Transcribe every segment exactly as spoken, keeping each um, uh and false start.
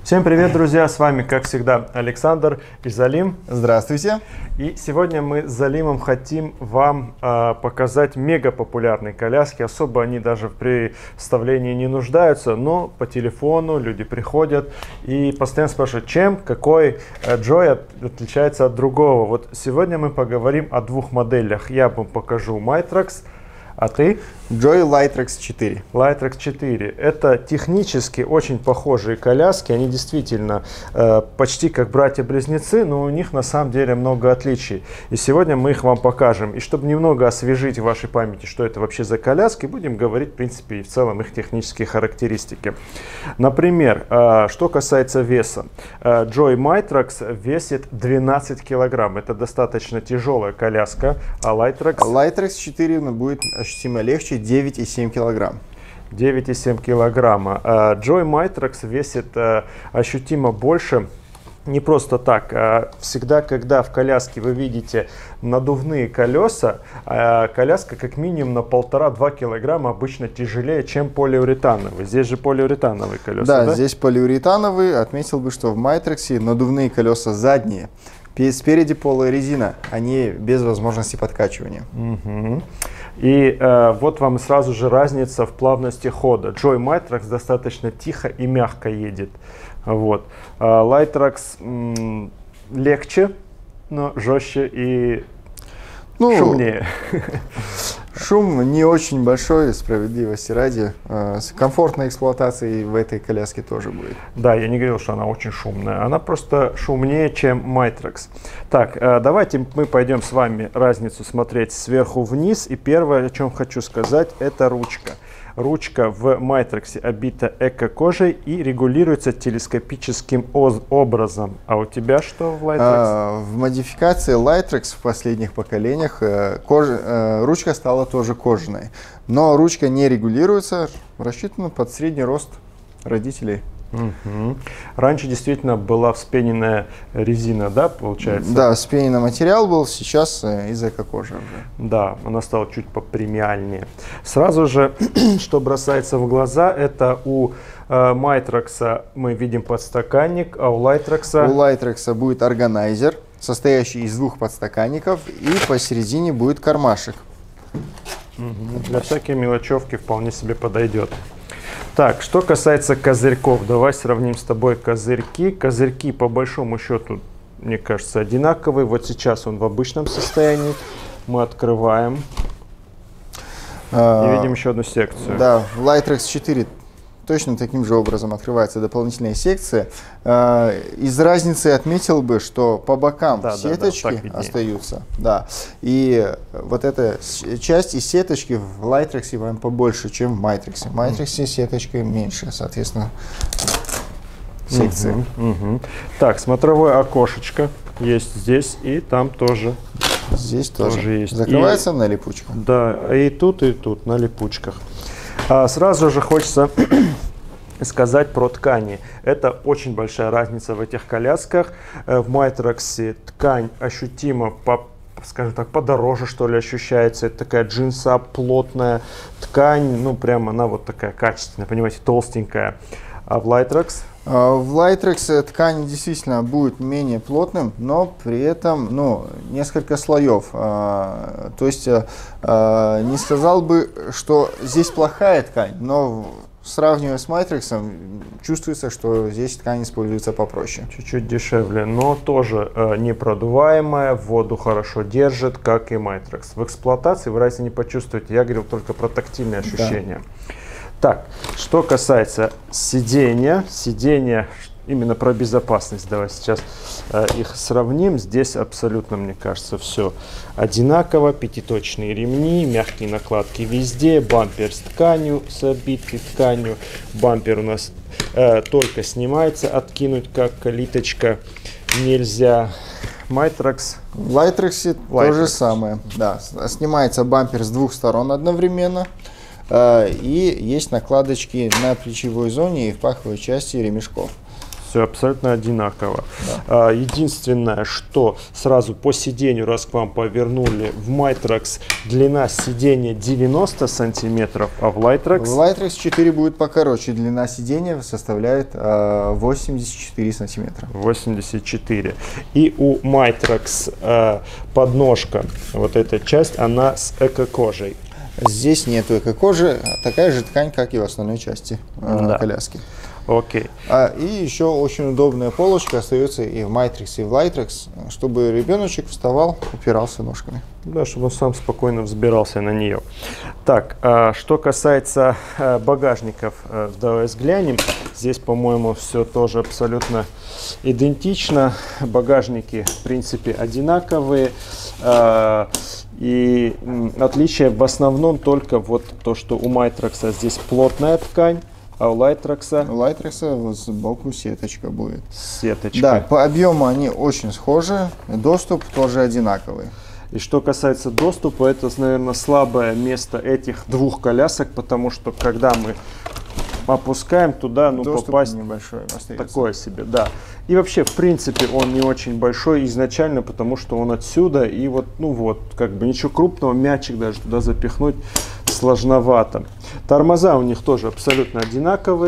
Всем привет, друзья! С вами, как всегда, Александр и Залим. Здравствуйте! И сегодня мы с Залимом хотим вам э, показать мега популярные коляски. Особо они даже в представлении не нуждаются, но по телефону люди приходят и постоянно спрашивают, чем какой э, Joy от, отличается от другого. Вот сегодня мы поговорим о двух моделях. Я вам покажу Mitrax, а ты? Joy Lightrax четыре. Lightrax четыре. Это технически очень похожие коляски. Они действительно э, почти как братья-близнецы, но у них на самом деле много отличий. И сегодня мы их вам покажем. И чтобы немного освежить в вашей памяти, что это вообще за коляски, будем говорить, в принципе, и в целом их технические характеристики. Например, э, что касается веса. Э, Joy Mitrax весит двенадцать килограмм. Это достаточно тяжелая коляска. А Lightrax... Lightrax четыре будет ощутимо легче, девять и семь килограмм. девять и семь килограмма. Joy Mitrax весит ощутимо больше. Не просто так. Всегда, когда в коляске вы видите надувные колеса, коляска как минимум на полтора-два килограмма обычно тяжелее, чем полиуретановые. Здесь же полиуретановые колеса. Да, да? здесь полиуретановые. Отметил бы, что в Mitrax надувные колеса задние. Спереди полая резина, они без возможности подкачивания. Угу. И э, вот вам сразу же разница в плавности хода. Joy Mitrax достаточно тихо и мягко едет. Вот. А Lightrax м, легче, но жестче и ну, шумнее. Шум не очень большой, справедливости ради. С комфортной эксплуатацией в этой коляске тоже будет. Да, я не говорил, что она очень шумная. Она просто шумнее, чем Mitrax. Так, давайте мы пойдем с вами разницу смотреть сверху вниз. И первое, о чем хочу сказать, это ручка. Ручка в Mitrax обита эко-кожей и регулируется телескопическим образом. А у тебя что в Lightrax? А, в модификации Lightrax в последних поколениях кожа, ручка стала тоже кожаной. Но ручка не регулируется, рассчитана под средний рост родителей. Угу. Раньше действительно была вспененная резина, да, получается? Да, вспененный материал был, сейчас из эко-кожи уже. Да, она стала чуть попремиальнее. Сразу же, что бросается в глаза, это у э, Mitrax мы видим подстаканник, а у Lightrax... У Lightrax будет органайзер, состоящий из двух подстаканников, и посередине будет кармашек. Угу. Для всякой мелочевки вполне себе подойдет. Так, что касается козырьков, давай сравним с тобой козырьки. Козырьки, по большому счету, мне кажется, одинаковые. Вот сейчас он в обычном состоянии. Мы открываем а, и видим еще одну секцию. Да, в Lightrax четыре точно таким же образом открывается дополнительная секция. А, из разницы отметил бы, что по бокам да, сеточки да, да, остаются. Да. И вот эта часть из сеточки в Lightrax вам побольше, чем в Mitrax. В Mitrax mm. сеточка меньше, соответственно, секции. Угу, угу. Так, смотровое окошечко есть здесь и там тоже. Здесь тоже, тоже есть. Закрывается и, на липучках? Да, и тут, и тут на липучках. А сразу же хочется сказать про ткани. Это очень большая разница в этих колясках. В Mitrax ткань ощутимо, по, скажем так, подороже, что ли, ощущается. Это такая джинса, плотная ткань, ну, прям она вот такая качественная, понимаете, толстенькая. А в Lightrax? В Lightrax ткань действительно будет менее плотным, но при этом ну, несколько слоев. То есть не сказал бы, что здесь плохая ткань, но сравнивая с Mitrax, чувствуется, что здесь ткань используется попроще. Чуть-чуть дешевле, но тоже непродуваемая, воду хорошо держит, как и Mitrax. В эксплуатации вы разницы не почувствуете, я говорил только про тактильные ощущения. Да. Так, что касается сидения, сидения именно про безопасность, давай сейчас э, их сравним. Здесь абсолютно, мне кажется, все одинаково. Пятиточные ремни, мягкие накладки везде, бампер с тканью, с обитой тканью. Бампер у нас э, только снимается, откинуть как калиточка нельзя. Mitrax. В Lightrax то же самое. Да, снимается бампер с двух сторон одновременно. И есть накладочки на плечевой зоне и в паховой части ремешков. Все абсолютно одинаково. Да. Единственное, что сразу по сиденью, раз к вам повернули, в Майтракс длина сидения девяносто сантиметров, а в Lightrox... В Lightrox четыре будет покороче. Длина сидения составляет э, восемьдесят четыре сантиметра. восемьдесят четыре. И у Майтракс э, подножка, вот эта часть, она с эко-кожей. Здесь нету эко-кожи, такая же ткань, как и в основной части э, да. коляски. Окей. А, и еще очень удобная полочка остается и в Matrix, и в Lightrox, чтобы ребеночек вставал, упирался ножками. Да, чтобы он сам спокойно взбирался на нее. Так, а, что касается а, багажников, а, давай взглянем. Здесь, по-моему, все тоже абсолютно идентично. Багажники, в принципе, одинаковые. А, и м, отличие в основном только вот то, что у Майтракса здесь плотная ткань. А у Lightrox? У Lightrox сбоку сеточка будет. Сеточка. Да, по объему они очень схожи, доступ тоже одинаковый. И что касается доступа, это, наверное, слабое место этих двух колясок, потому что когда мы опускаем туда, ну, доступ попасть небольшой остается. Такое себе, да. И вообще, в принципе, он не очень большой изначально, потому что он отсюда, и вот, ну вот, как бы ничего крупного, мячик даже туда запихнуть сложновато. Тормоза у них тоже абсолютно одинаковые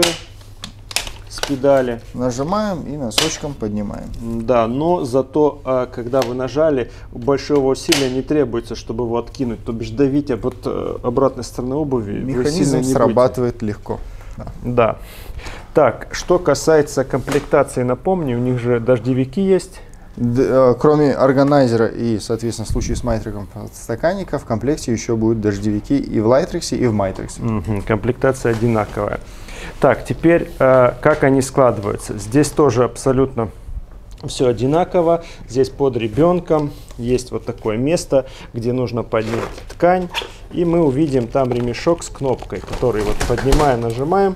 с педали. Нажимаем и носочком поднимаем. Да, но зато, когда вы нажали, большого усилия не требуется, чтобы его откинуть. То бишь давить об от обратной стороны обуви. Механизм срабатывает будете. легко. Да. да. Так, что касается комплектации, напомню, у них же дождевики есть. Д кроме органайзера и, соответственно, в случае с Майтриком подстаканника, в комплекте еще будут дождевики и в Lightrox, и в Майтриксе. Угу, комплектация одинаковая. Так, теперь, э, как они складываются. Здесь тоже абсолютно все одинаково. Здесь под ребенком есть вот такое место, где нужно поднять ткань. И мы увидим там ремешок с кнопкой, который вот поднимаем, нажимаем.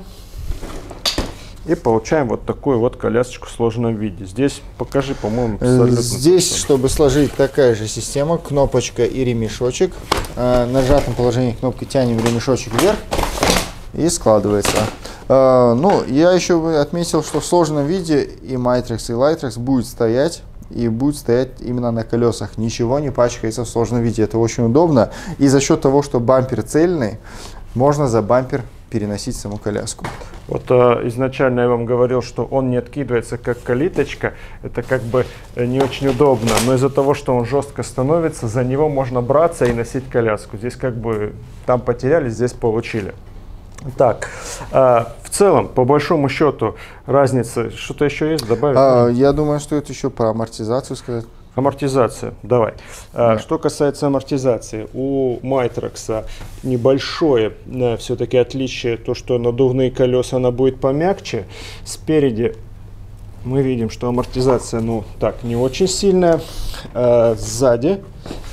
И получаем вот такую вот колясочку в сложенном виде. Здесь покажи, по-моему, абсолютно. Здесь, чтобы сложить, такая же система, кнопочка и ремешочек. В нажатом положении кнопки тянем ремешочек вверх и складывается. Ну, я еще отметил, что в сложенном виде и Matrix, и Lightrox будет стоять. И будет стоять именно на колесах. Ничего не пачкается в сложном виде. Это очень удобно. И за счет того, что бампер цельный, можно за бампер переносить саму коляску. Вот э, изначально я вам говорил, что он не откидывается как калиточка. Это как бы не очень удобно. Но из-за того, что он жестко становится, за него можно браться и носить коляску. Здесь как бы там потеряли, здесь получили. Так, э, в целом, по большому счету, разница, что-то еще есть добавить? А, я думаю, что это еще про амортизацию сказать. Амортизация, давай. Да. Что касается амортизации, у Майтракса небольшое да, все-таки отличие, то, что надувные колеса она будет помягче. Спереди мы видим, что амортизация, ну, так, не очень сильная. А, сзади,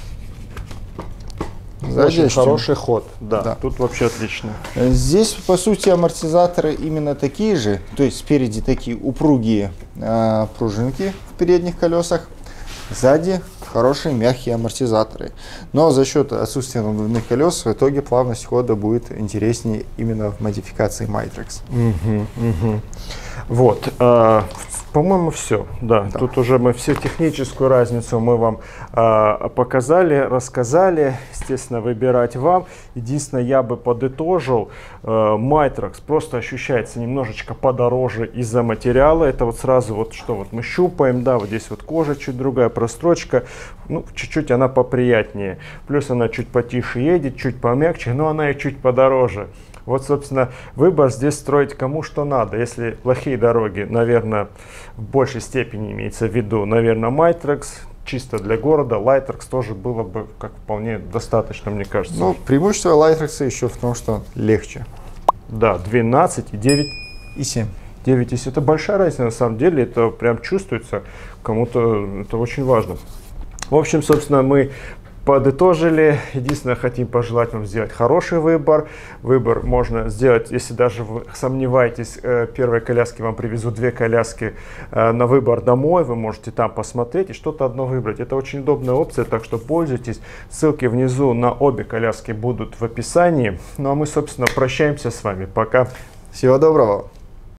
сзади очень хороший ход, да, да, тут вообще отлично. Здесь, по сути, амортизаторы именно такие же, то есть спереди такие упругие а, пружинки в передних колесах. Сзади хорошие мягкие амортизаторы. Но за счет отсутствия надувных колес в итоге плавность хода будет интереснее именно в модификации Matrix. Угу, угу. Вот. Э, По-моему, все. Да. Да. Тут уже мы всю техническую разницу мы вам э, показали, рассказали. Естественно, выбирать вам. Единственное, я бы подытожил. Э, Matrix просто ощущается немножечко подороже из-за материала. Это вот сразу вот что вот мы щупаем. Да, вот здесь вот кожа чуть другая, прострочка. Ну, чуть-чуть она поприятнее. Плюс она чуть потише едет, чуть помягче, но она и чуть подороже. Вот, собственно, выбор здесь строить кому что надо. Если плохие дороги, наверное, в большей степени имеется в виду, наверное, Matrix, чисто для города, Lightrox тоже было бы как вполне достаточно, мне кажется. Ну, преимущество Lightrox еще в том, что легче. Да, двенадцать и девять. И семь. девять и семь. Это большая разница, на самом деле, это прям чувствуется, кому-то это очень важно. В общем, собственно, мы подытожили. Единственное, хотим пожелать вам сделать хороший выбор. Выбор можно сделать, если даже вы сомневаетесь, первой коляски вам привезут две коляски на выбор домой. Вы можете там посмотреть и что-то одно выбрать. Это очень удобная опция, так что пользуйтесь. Ссылки внизу на обе коляски будут в описании. Ну а мы, собственно, прощаемся с вами. Пока. Всего доброго.